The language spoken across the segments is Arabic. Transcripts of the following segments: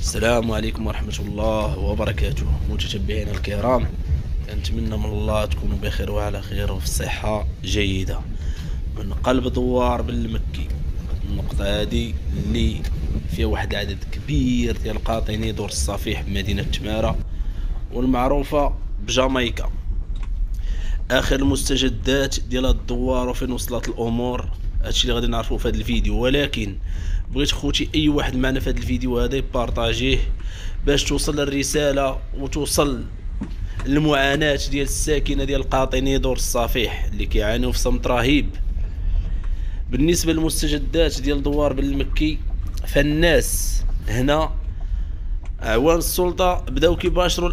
السلام عليكم ورحمة الله وبركاته. متتبعينا الكرام، كنتمنى من الله تكونوا بخير وعلى خير وفي صحة جيدة. من قلب دوار بالمكي، النقطة هذه اللي فيها واحد العدد كبير ديال قاطني دور الصفيح بمدينة تمارة والمعروفة بجامايكا. اخر المستجدات ديال هاد الدوار وفين وصلت الامور هادشي اللي غادي نعرفوه في هذا الفيديو، ولكن بغيت خوتي اي واحد معنا في هذا الفيديو هذا يبارطاجيه باش توصل الرساله وتوصل المعاناه ديال الساكنه ديال قاطني دور الصفيح اللي كيعانيو في صمت رهيب. بالنسبه للمستجدات ديال دوار بالمكي، فالناس هنا اعوان السلطه بداو كيباشروا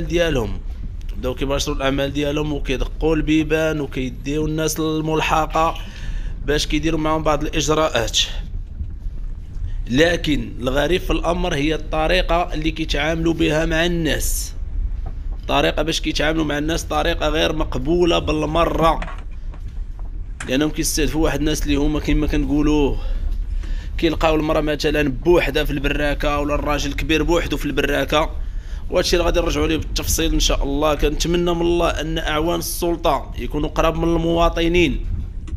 الاعمال ديالهم وكيدقوا البيبان وكيديو الناس للملحقه باش كيديروا معهم بعض الاجراءات. لكن الغريب في الامر هي الطريقه اللي كيتعاملوا بها مع الناس. طريقه باش كيتعاملوا مع الناس طريقه غير مقبوله بالمره، لانهم كيستهدفوا واحد الناس اللي هما كما كنقولوا كيلقاو المراه مثلا بوحدها في البراكه ولا الراجل كبير بوحدو في البراكه. وهادشي اللي غادي نرجعوا ليه بالتفصيل ان شاء الله. كنتمنى من الله ان اعوان السلطه يكونوا قراب من المواطنين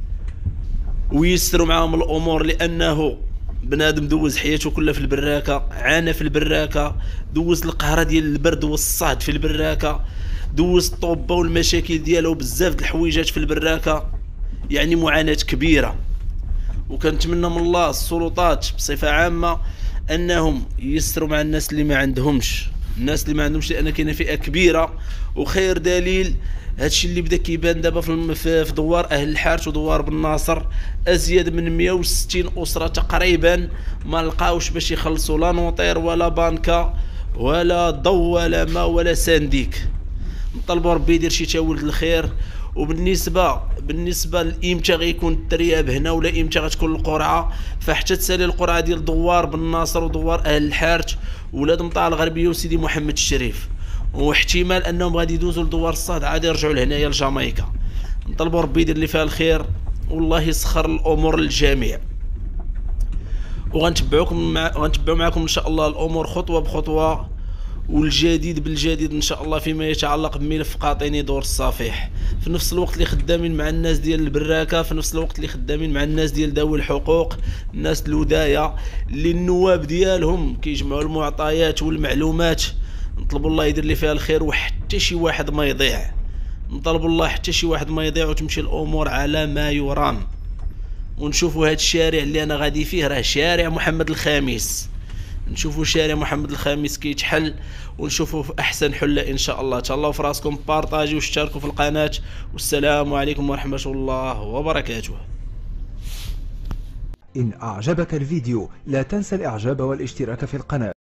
ويسروا معاهم الامور، لانه بنادم دوز حياته كلها في البراكه، عانى في البراكه، دوز القهره ديال البرد والصهد في البراكه، دوز الطوبه والمشاكل ديالو بزاف د الحويجات في البراكه، يعني معاناه كبيره. وكنتمنى من الله السلطات بصفه عامه انهم يسروا مع الناس اللي ما عندهمش، لان كاينه فئه كبيره. وخير دليل هادشي اللي بدا كيبان دابا في دوار اهل الحارث ودوار بن ناصر، ازيد من 160 اسره تقريبا ما لقاوش باش يخلصوا لا نوطير ولا بانكا ولا ضو ولا ما ولا سانديك. نطلبوا ربي يدير شي تاولد الخير. وبالنسبه لامتى غيكون الترياب هنا ولا امتى غتكون القرعه، فحتى تسالي القرعه ديال دوار بن ناصر ودوار اهل الحارث ولاد مطاع الغربيه وسيدي محمد الشريف، واحتمال انهم غادي يدوزوا لدوار الصاد عاد يرجعوا لهنايا لجامايكا. نطلبوا ربي يدير اللي فيها الخير والله يسخر الامور للجميع. وغنتبعوا معكم ان شاء الله الامور خطوه بخطوه والجديد بالجديد ان شاء الله فيما يتعلق بملف قاطني دور الصفيح. في نفس الوقت اللي خدامين مع الناس ديال البراكه، في نفس الوقت اللي خدامين مع الناس ديال ذوي الحقوق، الناس الودايه اللي النواب ديالهم كيجمعوا المعطيات والمعلومات. نطلبوا الله يدير لي فيها الخير وحتى شي واحد ما يضيع. نطلبوا الله حتى شي واحد ما يضيع وتمشي الامور على ما يرام. ونشوفوا هذا الشارع اللي انا غادي فيه راه شارع محمد الخامس، نشوفوا شارع محمد الخامس كيتحل ونشوفوا في احسن حله ان شاء الله. تهلاو في راسكم، بارطاجيو واشتركوا في القناه، والسلام عليكم ورحمه الله وبركاته. إن أعجبك الفيديو لا تنسى الإعجاب والاشتراك في القناة.